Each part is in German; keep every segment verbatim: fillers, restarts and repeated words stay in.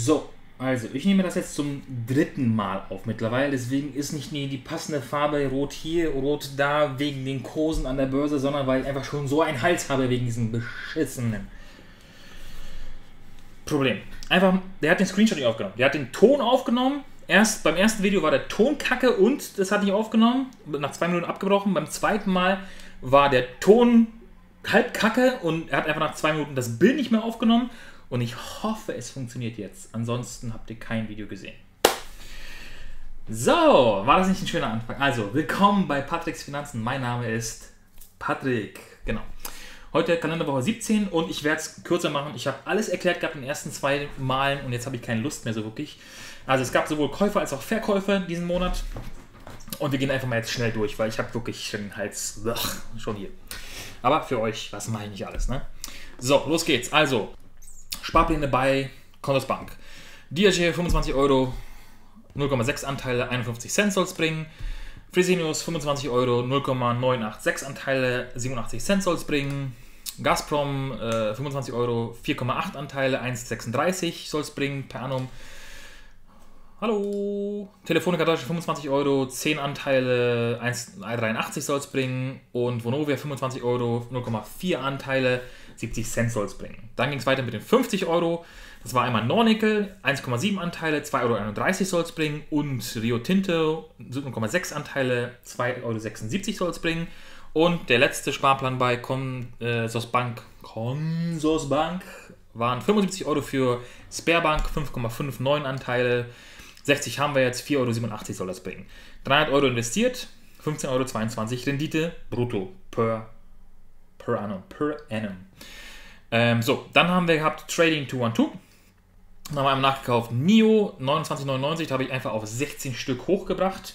So, also ich nehme das jetzt zum dritten Mal auf mittlerweile, deswegen ist nicht die passende Farbe rot hier, rot da, wegen den Kursen an der Börse, sondern weil ich einfach schon so einen Hals habe wegen diesem beschissenen Problem. Einfach, der hat den Screenshot nicht aufgenommen, der hat den Ton aufgenommen. Erst beim ersten Video war der Ton kacke und das hat nicht aufgenommen, nach zwei Minuten abgebrochen. Beim zweiten Mal war der Ton halb kacke und er hat einfach nach zwei Minuten das Bild nicht mehr aufgenommen. Und ich hoffe, es funktioniert jetzt. Ansonsten habt ihr kein Video gesehen. So, war das nicht ein schöner Anfang? Also, willkommen bei Patricks Finanzen. Mein Name ist Patrick. Genau. Heute Kalenderwoche siebzehn und ich werde es kürzer machen. Ich habe alles erklärt gehabt in den ersten zwei Malen und jetzt habe ich keine Lust mehr so wirklich. Also es gab sowohl Käufer als auch Verkäufer diesen Monat. Und wir gehen einfach mal jetzt schnell durch, weil ich habe wirklich den Hals ach, schon hier. Aber für euch, was mache ich nicht alles, ne? So, los geht's. Also, Sparpläne bei Consorsbank. D R G fünfundzwanzig Euro, null Komma sechs Anteile, einundfünfzig Cent soll es bringen. Fresenius fünfundzwanzig Euro, null Komma neunundachtzig Anteile, siebenundachtzig Cent soll es bringen. Gazprom äh, fünfundzwanzig Euro, vier Komma acht Anteile, eins Komma sechsunddreißig soll es bringen per annum. Hallo. Telefonica Deutschland fünfundzwanzig Euro, zehn Anteile, eins Komma dreiundachtzig soll es bringen. Und Vonovia fünfundzwanzig Euro, null Komma vier Anteile, siebzig Cent soll es bringen. Dann ging es weiter mit den fünfzig Euro. Das war einmal Nornickel, eins Komma sieben Anteile, zwei Euro einunddreißig soll es bringen. Und Rio Tinto, null Komma sechs Anteile, zwei Euro sechsundsiebzig soll es bringen. Und der letzte Sparplan bei Consorsbank, Consorsbank waren fünfundsiebzig Euro für Sberbank, fünf Komma neunundfünfzig Anteile. sechzig haben wir jetzt, vier Euro siebenundachtzig soll das bringen. dreihundert Euro investiert, fünfzehn Euro zweiundzwanzig Rendite brutto per, per annum. Per annum. Ähm, so, dann haben wir gehabt Trading zwei eins zwei. Dann haben wir einmal nachgekauft N I O, neunundzwanzig neunundneunzig, da habe ich einfach auf sechzehn Stück hochgebracht.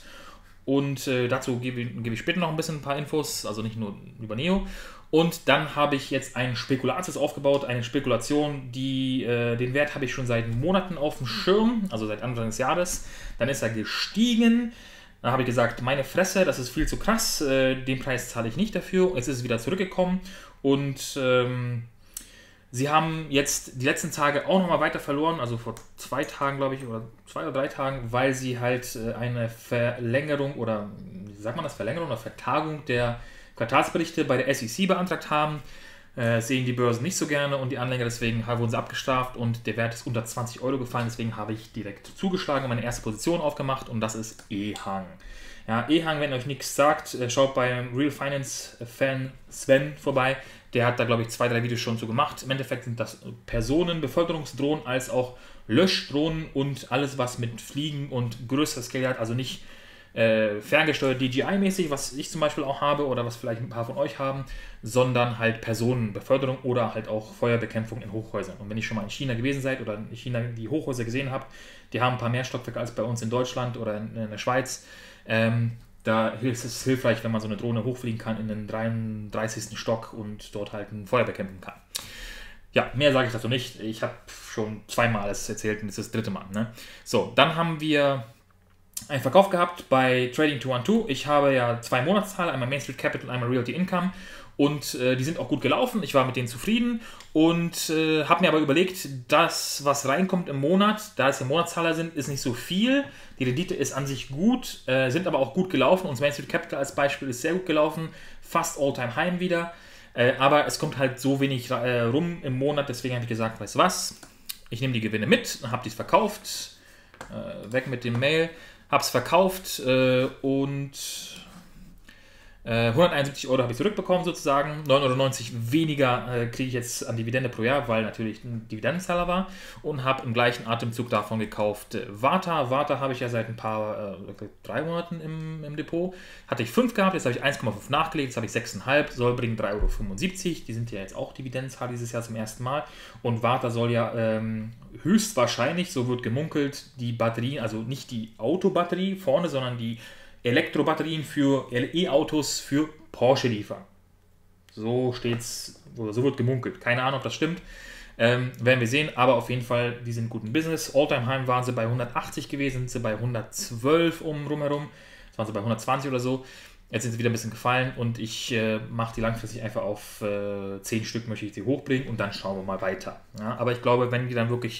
Und äh, dazu gebe ich, gebe ich später noch ein bisschen ein paar Infos, also nicht nur über N I O. Und dann habe ich jetzt ein Spekulatius aufgebaut, eine Spekulation, die, äh, den Wert habe ich schon seit Monaten auf dem Schirm, also seit Anfang des Jahres. Dann ist er gestiegen. Dann habe ich gesagt, meine Fresse, das ist viel zu krass, äh, den Preis zahle ich nicht dafür. Jetzt ist es wieder zurückgekommen und ähm, sie haben jetzt die letzten Tage auch nochmal weiter verloren, also vor zwei Tagen, glaube ich, oder zwei oder drei Tagen, weil sie halt äh, eine Verlängerung oder, wie sagt man das, Verlängerung oder Vertagung der Quartalsberichte bei der S E C beantragt haben. Äh, sehen die Börsen nicht so gerne und die Anleger, deswegen wurden sie abgestraft und der Wert ist unter zwanzig Euro gefallen, deswegen habe ich direkt zugeschlagen und meine erste Position aufgemacht und das ist EHang. Ja, EHang, wenn euch nichts sagt, äh, schaut beim Real Finance Fan Sven vorbei, der hat da, glaube ich, zwei, drei Videos schon zu gemacht. Im Endeffekt sind das Personen, Bevölkerungsdrohnen als auch Löschdrohnen und alles, was mit Fliegen und größerer Scale hat, also nicht Äh, ferngesteuert D J I-mäßig, was ich zum Beispiel auch habe oder was vielleicht ein paar von euch haben, sondern halt Personenbeförderung oder halt auch Feuerbekämpfung in Hochhäusern. Und wenn ihr schon mal in China gewesen seid oder in China die Hochhäuser gesehen habt, die haben ein paar mehr Stockwerke als bei uns in Deutschland oder in, in der Schweiz. Ähm, da ist es hilfreich, wenn man so eine Drohne hochfliegen kann in den dreiunddreißigsten Stock und dort halt ein Feuer bekämpfen kann. Ja, mehr sage ich dazu nicht. Ich habe schon zweimal alles erzählt und das ist das dritte Mal. Ne? So, dann haben wir einen Verkauf gehabt bei Trading zwei eins zwei. Ich habe ja zwei Monatszahlen, einmal Main Street Capital, einmal Realty Income und äh, die sind auch gut gelaufen. Ich war mit denen zufrieden und äh, habe mir aber überlegt, das, was reinkommt im Monat, da es ja Monatszahler sind, ist nicht so viel. Die Rendite ist an sich gut, äh, sind aber auch gut gelaufen. Und Main Street Capital als Beispiel ist sehr gut gelaufen, fast All-Time-High wieder. Äh, aber es kommt halt so wenig äh, rum im Monat, deswegen habe ich gesagt, weißt du was, ich nehme die Gewinne mit, habe die verkauft, äh, weg mit dem Mail. Hab's verkauft äh, und äh, hunderteinundsiebzig Euro habe ich zurückbekommen sozusagen. neun Euro neunzig weniger äh, kriege ich jetzt an Dividende pro Jahr, weil natürlich ein Dividendenzahler war. Und habe im gleichen Atemzug davon gekauft äh, Varta. Varta habe ich ja seit ein paar, äh, drei Monaten im, im Depot. Hatte ich fünf gehabt, jetzt habe ich eins Komma fünf nachgelegt, jetzt habe ich sechs Komma fünf, soll bringen drei Euro fünfundsiebzig. Die sind ja jetzt auch Dividendenzahler dieses Jahr zum ersten Mal. Und Varta soll ja ähm, höchstwahrscheinlich, so wird gemunkelt, die Batterien, also nicht die Autobatterie vorne, sondern die Elektrobatterien für E-Autos für Porsche liefern. So steht's, oder so wird gemunkelt. Keine Ahnung, ob das stimmt. Ähm, werden wir sehen, aber auf jeden Fall, die sind gut im Business. All-Time-High waren sie bei hundertachtzig gewesen, sind sie bei hundertzwölf um rumherum. Jetzt waren sie bei hundertzwanzig oder so. Jetzt sind sie wieder ein bisschen gefallen und ich äh, mache die langfristig einfach auf äh, zehn Stück, möchte ich sie hochbringen und dann schauen wir mal weiter. Ja, aber ich glaube, wenn die dann wirklich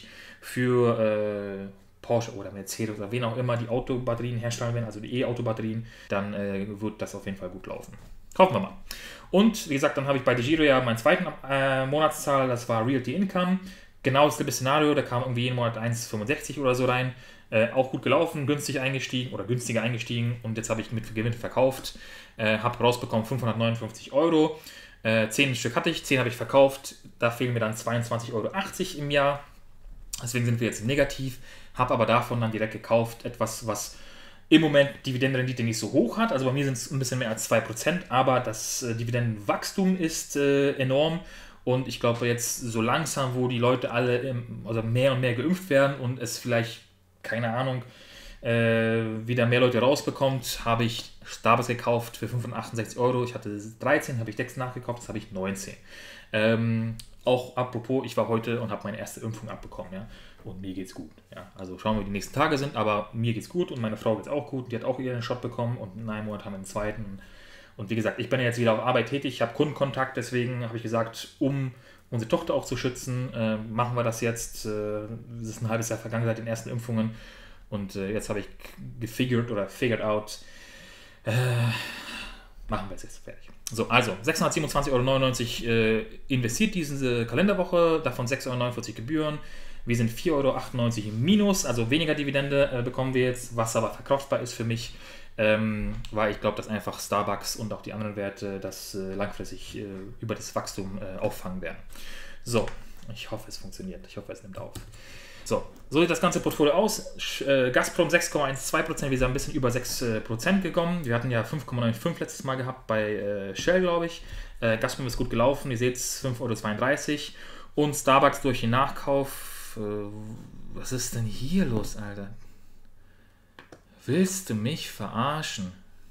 für äh, Porsche oder Mercedes oder wen auch immer die Autobatterien herstellen werden, also die E-Auto-Batterien, dann äh, wird das auf jeden Fall gut laufen. Kaufen wir mal. Und wie gesagt, dann habe ich bei DEGIRO ja meinen zweiten äh, Monatszahl, das war Realty Income. Genau dasselbe Szenario, da kam irgendwie jeden Monat eins Komma fünfundsechzig oder so rein. Äh, auch gut gelaufen, günstig eingestiegen oder günstiger eingestiegen und jetzt habe ich mit Gewinn verkauft. Äh, habe rausbekommen fünfhundertneunundfünfzig Euro. Äh, zehn Stück hatte ich, zehn habe ich verkauft. Da fehlen mir dann zweiundzwanzig Euro achtzig im Jahr. Deswegen sind wir jetzt negativ. Habe aber davon dann direkt gekauft, etwas, was im Moment Dividendenrendite nicht so hoch hat. Also bei mir sind es ein bisschen mehr als zwei Prozent, aber das äh, Dividendenwachstum ist äh, enorm. Und ich glaube jetzt so langsam, wo die Leute alle im, also mehr und mehr geimpft werden und es vielleicht, keine Ahnung, äh, wieder mehr Leute rausbekommt, habe ich Starbucks gekauft für fünfhundertachtundsechzig Euro. Ich hatte dreizehn, habe ich sechs nachgekauft, jetzt habe ich neunzehn. Ähm, auch apropos, ich war heute und habe meine erste Impfung abbekommen, ja. Und mir geht's gut. Ja. Also schauen wir, wie die nächsten Tage sind, aber mir geht's gut und meine Frau geht's auch gut. Die hat auch ihren Shot bekommen und in einem Monat haben wir einen zweiten. Und wie gesagt, ich bin jetzt wieder auf Arbeit tätig, ich habe Kundenkontakt, deswegen habe ich gesagt, um unsere Tochter auch zu schützen, äh, machen wir das jetzt. Äh, es ist ein halbes Jahr vergangen seit den ersten Impfungen und äh, jetzt habe ich gefigured oder figured out, äh, machen wir es jetzt fertig. So, also sechshundertsiebenundzwanzig Euro neunundneunzig äh, investiert diese Kalenderwoche, davon sechs Euro neunundvierzig Gebühren. Wir sind vier Euro achtundneunzig im Minus, also weniger Dividende äh, bekommen wir jetzt, was aber verkaufbar ist für mich, ähm, weil ich glaube, dass einfach Starbucks und auch die anderen Werte das äh, langfristig äh, über das Wachstum äh, auffangen werden. So, ich hoffe, es funktioniert. Ich hoffe, es nimmt auf. So, so sieht das ganze Portfolio aus. Äh, Gazprom sechs Komma zwölf Prozent, wir sind ein bisschen über sechs Prozent gekommen. Wir hatten ja fünf Komma fünfundneunzig letztes Mal gehabt bei äh, Shell, glaube ich. Äh, Gazprom ist gut gelaufen, ihr seht es, fünf Euro zweiunddreißig. Und Starbucks durch den Nachkauf. Was ist denn hier los, Alter? Willst du mich verarschen?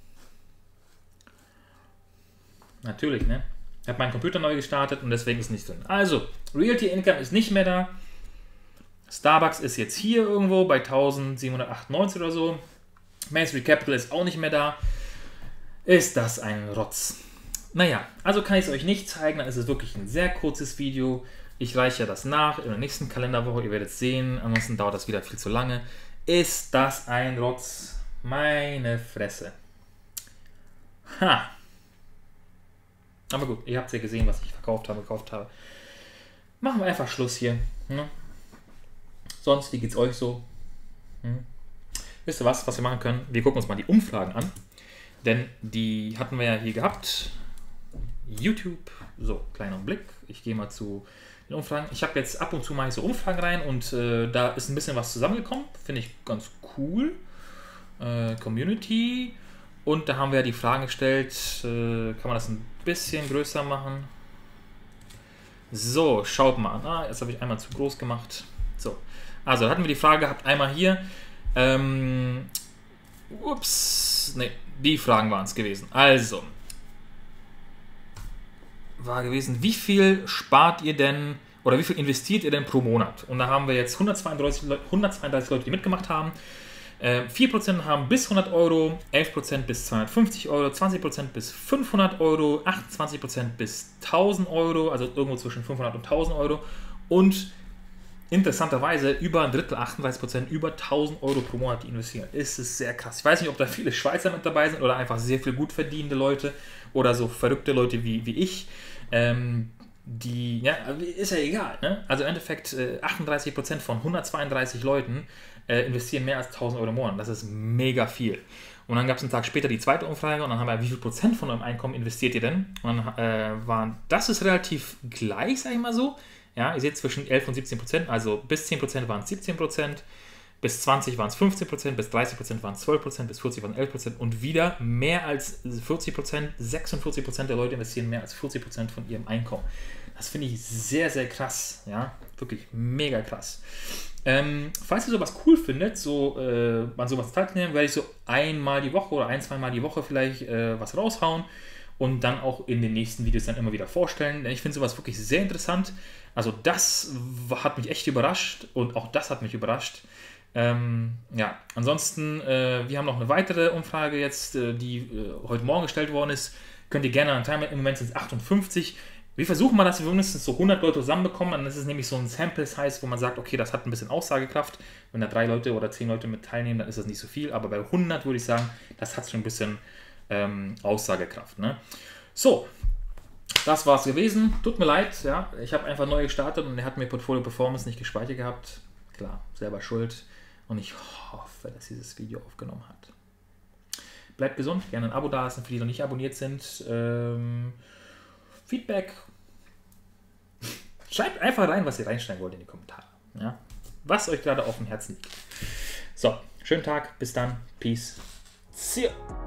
Natürlich, ne? Ich habe meinen Computer neu gestartet und deswegen ist nichts drin. Also, Realty Income ist nicht mehr da. Starbucks ist jetzt hier irgendwo bei eintausendsiebenhundertachtundneunzig oder so. Main Street Capital ist auch nicht mehr da. Ist das ein Rotz? Naja, also kann ich es euch nicht zeigen, dann ist es wirklich ein sehr kurzes Video. Ich reiche das nach in der nächsten Kalenderwoche, ihr werdet es sehen, ansonsten dauert das wieder viel zu lange. Ist das ein Rotz? Meine Fresse. Ha. Aber gut, ihr habt ja gesehen, was ich verkauft habe, gekauft habe. Machen wir einfach Schluss hier. Ne? Sonst, wie geht's euch so? Hm? Wisst ihr was, was wir machen können? Wir gucken uns mal die Umfragen an. Denn die hatten wir ja hier gehabt. YouTube. So, kleiner Blick. Ich gehe mal zu den Umfragen. Ich habe jetzt ab und zu mal so Umfragen rein und äh, da ist ein bisschen was zusammengekommen. Finde ich ganz cool. Äh, Community. Und da haben wir die Fragen gestellt. Äh, kann man das ein bisschen größer machen? So, schaut mal an. Ah, jetzt habe ich einmal zu groß gemacht. So, also da hatten wir die Frage gehabt, einmal hier. Ähm, ups, ne, die Fragen waren es gewesen. Also, war gewesen, wie viel spart ihr denn oder wie viel investiert ihr denn pro Monat? Und da haben wir jetzt hundertzweiunddreißig, hundertzweiunddreißig Leute, die mitgemacht haben. Äh, vier Prozent haben bis hundert Euro, elf Prozent bis zweihundertfünfzig Euro, zwanzig Prozent bis fünfhundert Euro, achtundzwanzig Prozent bis tausend Euro, also irgendwo zwischen fünfhundert und tausend Euro und interessanterweise über ein Drittel, achtunddreißig Prozent, über tausend Euro pro Monat, die investieren. Ist es sehr krass. Ich weiß nicht, ob da viele Schweizer mit dabei sind oder einfach sehr viel gut verdienende Leute oder so verrückte Leute wie, wie ich. Ähm, die, ja, ist ja egal. Ne? Also im Endeffekt äh, achtunddreißig Prozent von hundertzweiunddreißig Leuten äh, investieren mehr als tausend Euro im Monat. Das ist mega viel. Und dann gab es einen Tag später die zweite Umfrage und dann haben wir, wie viel Prozent von eurem Einkommen investiert ihr denn? Und dann äh, waren, das ist relativ gleich, sag ich mal so. Ja, ihr seht zwischen elf und siebzehn Prozent, also bis zehn Prozent waren es siebzehn Prozent, bis zwanzig waren es fünfzehn Prozent, bis dreißig Prozent waren es zwölf Prozent, bis vierzig waren es elf Prozent und wieder mehr als vierzig Prozent, sechsundvierzig Prozent der Leute investieren mehr als vierzig Prozent von ihrem Einkommen. Das finde ich sehr, sehr krass, ja, wirklich mega krass. Ähm, falls ihr sowas cool findet, so äh, an sowas teilnehmen, werde ich so einmal die Woche oder ein, zweimal die Woche vielleicht äh, was raushauen und dann auch in den nächsten Videos dann immer wieder vorstellen, denn ich finde sowas wirklich sehr interessant. Also das hat mich echt überrascht und auch das hat mich überrascht. Ähm, ja, ansonsten, äh, wir haben noch eine weitere Umfrage jetzt, äh, die äh, heute Morgen gestellt worden ist. Könnt ihr gerne an teilnehmen. Im Moment sind es achtundfünfzig. Wir versuchen mal, dass wir mindestens so hundert Leute zusammenbekommen. Dann ist es nämlich so ein Sample-Size, wo man sagt, okay, das hat ein bisschen Aussagekraft. Wenn da drei Leute oder zehn Leute mit teilnehmen, dann ist das nicht so viel. Aber bei hundert würde ich sagen, das hat schon ein bisschen ähm, Aussagekraft. Ne? So, das war's gewesen. Tut mir leid, ja. Ich habe einfach neu gestartet und er hat mir Portfolio Performance nicht gespeichert gehabt. Klar, selber schuld. Und ich hoffe, dass dieses Video aufgenommen hat. Bleibt gesund, gerne ein Abo da lassen, für die, die noch nicht abonniert sind. Ähm, Feedback. Schreibt einfach rein, was ihr reinschreiben wollt in die Kommentare. Ja? Was euch gerade auf dem Herzen liegt. So, schönen Tag, bis dann. Peace. See ya.